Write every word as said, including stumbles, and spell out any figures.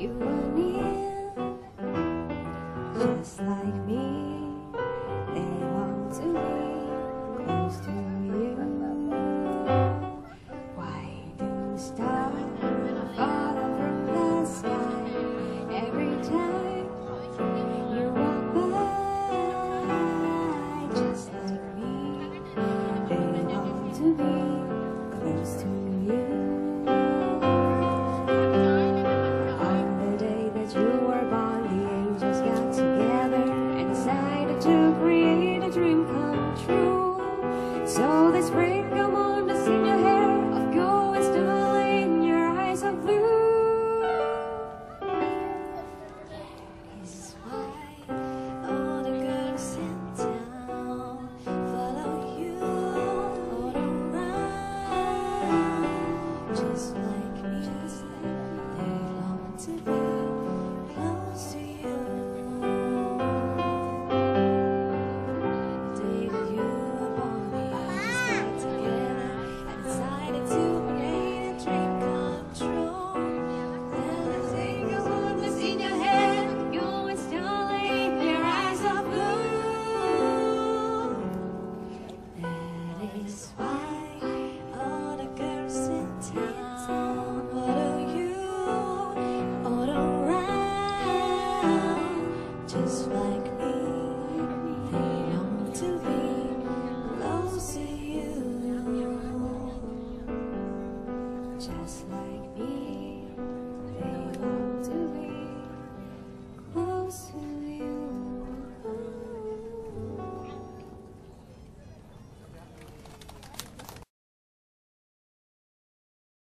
You were near, just like me. They want to be close to you. Why do stars fall from the sky every time you walk by? Just like me, they want to be close to you. You were born, the angels got together and decided to create a dream come true. So they sprinkle on dust in your hair of gold and steel in your eyes of blue. This is why all the girls in town follow you all around. Just like me, they long to be